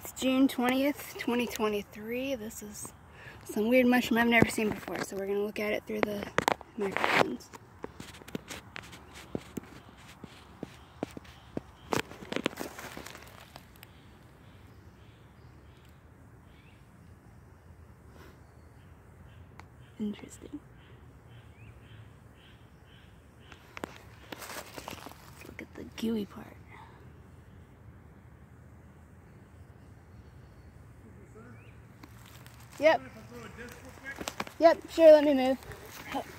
It's June 20th, 2023. This is some weird mushroom I've never seen before, so we're going to look at it through the microphones. Interesting. Let's look at the gooey part. Yep. Yep, sure, let me move.